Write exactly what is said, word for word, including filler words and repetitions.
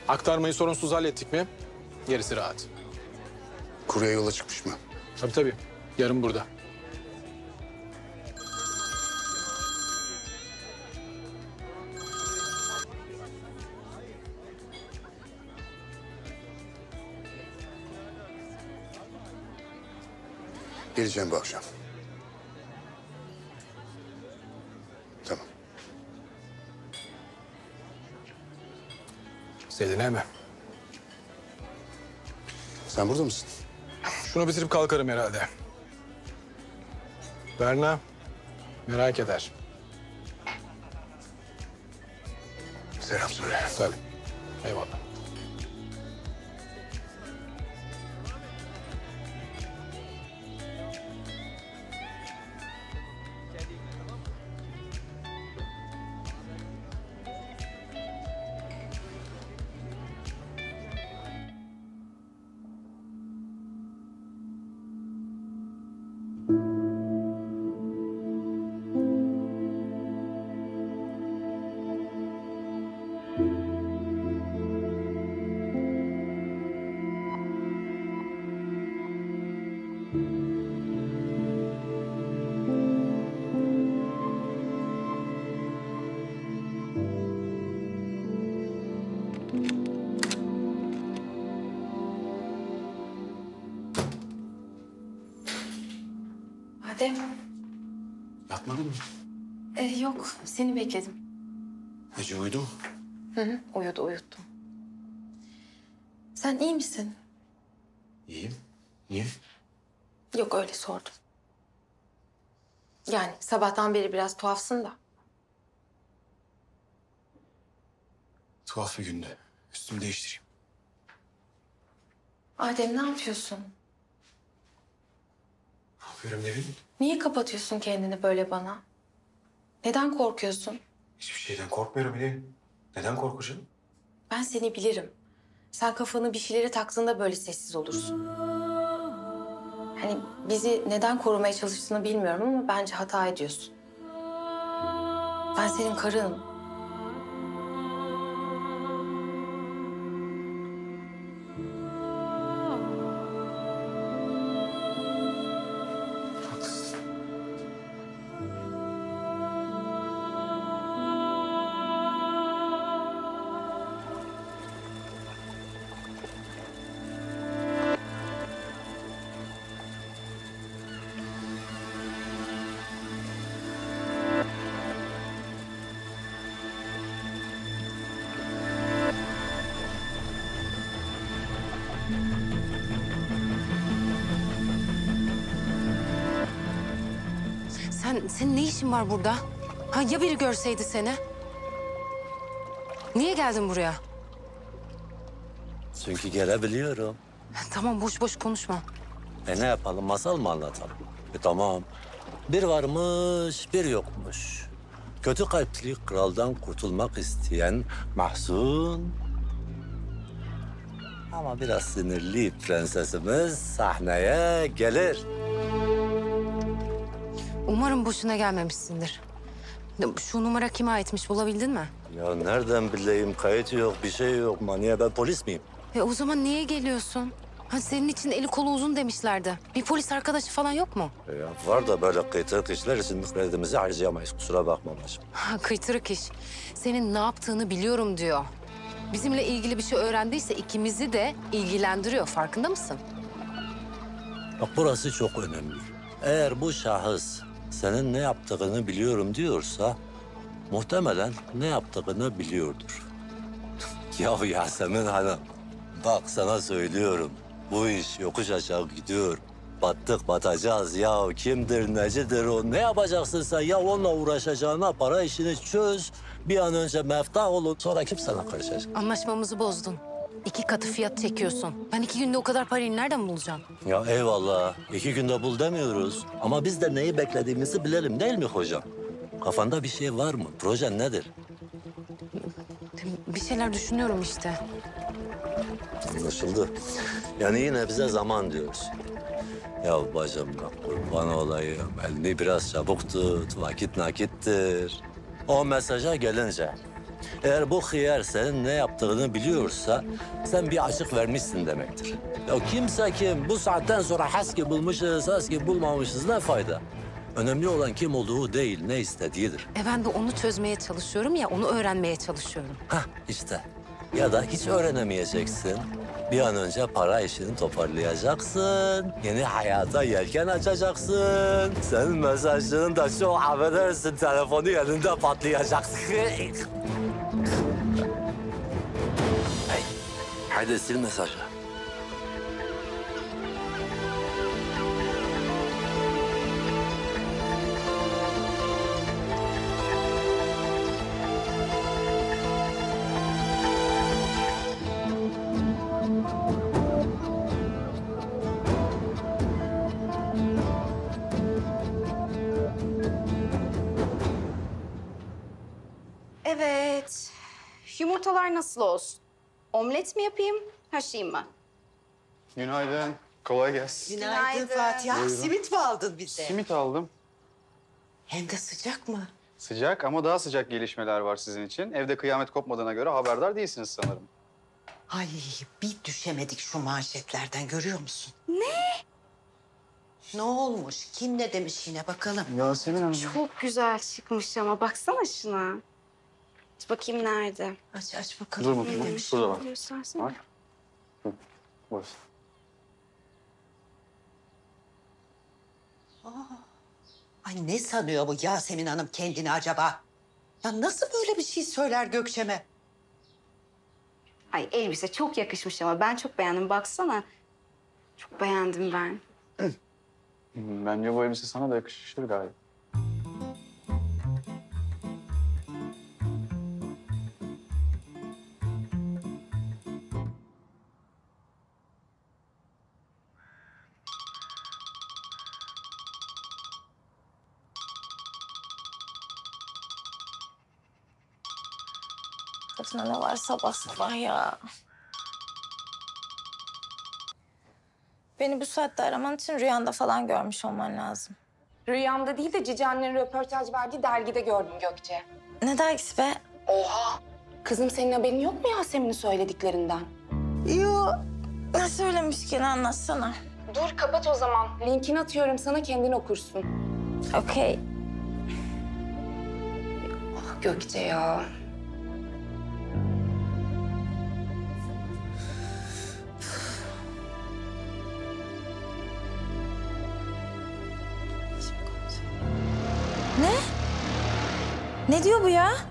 Aktarmayı sorunsuz hallettik mi? Gerisi rahat. Kurye yola çıkmış mı? Tabii tabii. Yarın burada. Geleceğim bu akşam. Tamam. Selin'e mi? Sen burada mısın? Şunu bitirip kalkarım herhalde. Berna merak eder. Selam söyle. Tabii. Eyvallah. Adem, Yatmadın mı? e, yok seni bekledim. Ece uyudu mu? Hı hı, uyudu uyuttum. Sen iyi misin? İyiyim. Niye? Yok öyle sordum. Yani sabahtan beri biraz tuhafsın da. Tuhaf bir gündü. Üstümü değiştireyim. Adem ne yapıyorsun? Ne yapıyorum Nevin? Niye kapatıyorsun kendini böyle bana? Neden korkuyorsun? Hiçbir şeyden korkmuyorum Nevin. Neden korkacağım? Ben seni bilirim. Sen kafanı bir şeylere taktığında böyle sessiz olursun. Hani bizi neden korumaya çalıştığını bilmiyorum ama bence hata ediyorsun. Ben senin karınım. Haklısın. Sen, senin ne işin var burada? Ha ya biri görseydi seni? Niye geldin buraya? Çünkü gelebiliyorum. Tamam boş boş konuşma. E ne yapalım, masal mı anlatalım? E tamam. Bir varmış, bir yokmuş. Kötü kalpli kraldan kurtulmak isteyen Mahzun... ama biraz sinirli prensesimiz sahneye gelir. Umarım boşuna gelmemişsindir. Şu numara kime aitmiş bulabildin mi? Ya nereden bileyim, kayıt yok, bir şey yok. Manyak, ben polis miyim? E o zaman niye geliyorsun? Ha senin için eli kolu uzun demişlerdi. Bir polis arkadaşı falan yok mu? E ya var da böyle kıytırık işler için kredimizi harcayamayız. Kusura bakma bacım. Ha kıytırık iş. Senin ne yaptığını biliyorum diyor. Bizimle ilgili bir şey öğrendiyse ikimizi de ilgilendiriyor. Farkında mısın? Bak burası çok önemli. Eğer bu şahıs senin ne yaptığını biliyorum diyorsa... muhtemelen ne yaptığını biliyordur. Ya Yasemin Hanım, bak sana söylüyorum. Bu iş yokuş aşağı gidiyor. Battık batacağız ya. Kimdir, necidir o? Ne yapacaksın sen ya? Onunla uğraşacağına para işini çöz. Bir an önce meftah olun. Sonra kim sana karışacak? Anlaşmamızı bozdun. İki katı fiyat çekiyorsun. Ben iki günde o kadar parayı nereden bulacağım? Ya eyvallah. İki günde bul demiyoruz. Ama biz de neyi beklediğimizi bilelim değil mi hocam? Kafanda bir şey var mı? Projen nedir? Bir şeyler düşünüyorum işte. Anlaşıldı. Yani yine bize zaman diyoruz. Ya bacım bak kurban olayım. Elini biraz çabuk tut. Vakit nakittir. O mesaja gelince Eğer bu hıyar senin ne yaptığını biliyorsa sen bir açık vermişsin demektir. Ya kimse kim bu saatten sonra haski bulmuşuz, haski bulmamışız ne fayda? Önemli olan kim olduğu değil, ne istediğidir. E ben de onu çözmeye çalışıyorum ya, onu öğrenmeye çalışıyorum. Hah işte. Ya da hiç öğrenemeyeceksin. Bir an önce para işini toparlayacaksın. Yeni hayata yelken açacaksın. Senin mesajların da çok affedersin, telefonu elinde patlayacaksın. Hey, hadi sil mesajı. Evet. Yumurtalar nasıl olsun? Omlet mi yapayım, haşlayayım mı? Günaydın. Kolay gelsin. Günaydın. Günaydın Fatih. Simit mi aldın bize? Simit aldım. Hem de sıcak mı? Sıcak ama daha sıcak gelişmeler var sizin için. Evde kıyamet kopmadığına göre haberdar değilsiniz sanırım. Ay bir düşemedik şu manşetlerden, görüyor musun? Ne? Ne olmuş? Kim ne demiş yine bakalım. Yasemin Hanım. Çok güzel çıkmış ama baksana şuna. Aç bakayım nerede? Aç aç bakalım. Dur Ne bakayım. demiş? Şurada bak. Göstersene. Bak. Burası. Ay ne sanıyor bu Yasemin Hanım kendini acaba? Ya nasıl böyle bir şey söyler Gökçe'me? Ay elbise çok yakışmış ama ben çok beğendim. Baksana. Çok beğendim ben. Bence bu elbise sana da yakışır galiba. Kadına ne var sabah sabah ya. Beni bu saatte araman için rüyanda falan görmüş olman lazım. Rüyamda değil de Cici annenin röportaj verdiği dergide gördüm Gökçe. Ne dergisi be? Kızım senin haberin yok mu Yasemin'in söylediklerinden? Yo, ne söylemiş ki, anlatsana. Dur kapat o zaman. Linkini atıyorum sana, kendin okursun. Okey. Ah Gökçe ya. Ne? Ne diyor bu ya?